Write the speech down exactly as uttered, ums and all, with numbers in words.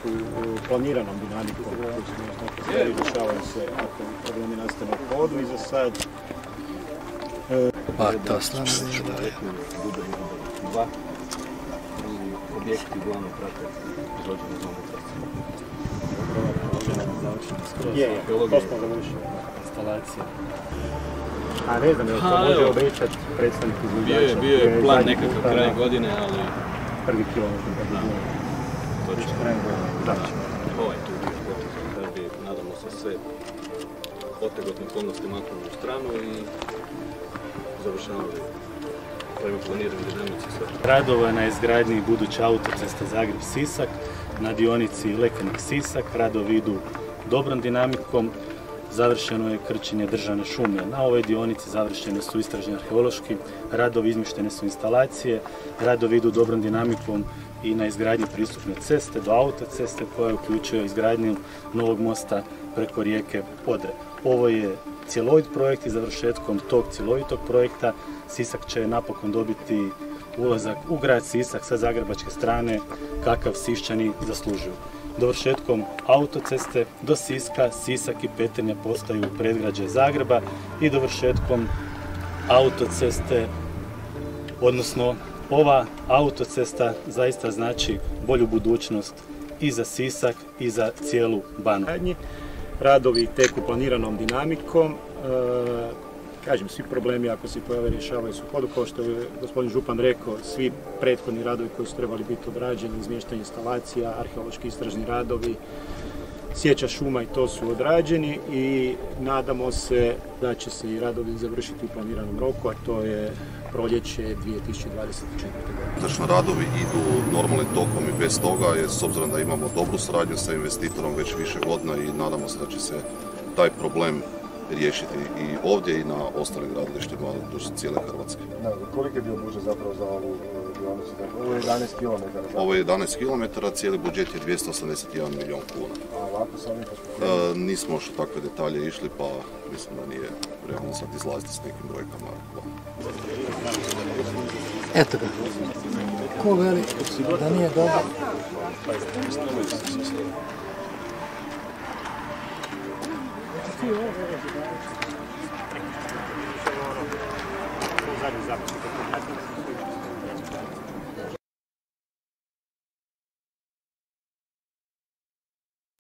teku planiranom dinamikom koju smo znači rješavaju se ako problemi nastane u hodu i za sad pa to stvarno nije dva objekti uglavnom prate izvođenje zonu. Je, je, to smo završili. Instalacija. A ne znam, je li to može obećati predstavnik izvođača? Bio je plan nekakav kraj godine, ali... Prvi kilometar da bi bilo. Točno. Kraj godine. Da. Ovaj tu je potezan, da bi, nadamo se, sve otegotne okolnosti maknuli u stranu i završavali prema planiranju dinamici sve. Radove na izgradnji buduće autoceste Zagreb-Sisak na dionici Lekenik-Sisak. Radovi idu dobrom dinamikom. Završeno je krčenje državne šume. Na ovoj dionici završene su istražni arheološki radovi, izmištene su instalacije. Radovi idu dobrom dinamikom i na izgradnji pristupne ceste do autoceste koja uključuje izgradnju novog mosta preko rijeke Odre. Ovo je cjelovit projekt i završetkom tog cjelovitog projekta Sisak će napokon dobiti ulazak u grad Sisak sa zagrebačke strane kakav Siščani zaslužuju. Dovršetkom autoceste do Siska, Sisak i Petrinja postaju predgrađe Zagreba i dovršetkom autoceste, odnosno ova autocesta zaista znači bolju budućnost i za Sisak i za cijelu Banovinu. Radovi teku planiranom dinamikom. E, kažem, svi problemi ako se pojave rješavaju su u hodu, kao što je gospodin Župan rekao, svi prethodni radovi koji su trebali biti odrađeni, izmještanje instalacija, arheološki istražni radovi, sjeća šuma i to su odrađeni i nadamo se da će se i radovi završiti u planiranom roku, a to je proljeće dvije tisuće dvadeset četvrte. godine. Znači, radovi idu normalnim tokom i bez toga, jer s obzirom da imamo dobru suradnju sa investitorom već više godina i nadamo se da će se taj problem riješiti i ovdje i na ostalim gradilištima duž cijele Hrvatske. Da, koliko je bio budžet zapravo za ovu dionicu? Ovo je jedanaest kilometara. Ovo je jedanaest kilometara, cijeli budžet je dvjesto osamdeset jedan milijun kuna. A ovako sa ovim e, nismo još u takve detalje išli, pa mislim da nije vremena sad izlaziti s nekim brojkama. Eto ga. Ko veli da nije dobro? Zadnji zapis.